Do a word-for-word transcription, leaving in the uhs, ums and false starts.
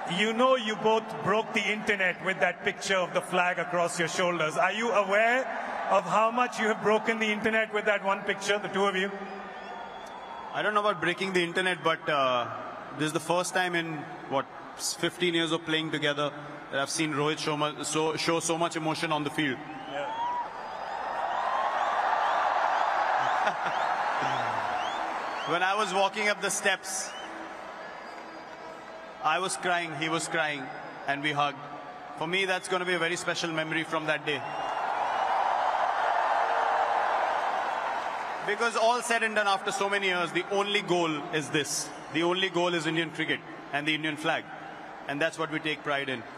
you know you both broke the internet with that picture of the flag across your shoulders. Are you aware of how much you have broken the internet with that one picture, the two of you? I don't know about breaking the internet, but uh, this is the first time in, what, fifteen years of playing together that I've seen Rohit show, mu so, show so much emotion on the field. Yeah. When I was walking up the steps, I was crying, he was crying, and we hugged. For me, that's going to be a very special memory from that day. Because all said and done after so many years, the only goal is this. The only goal is Indian cricket and the Indian flag. And that's what we take pride in.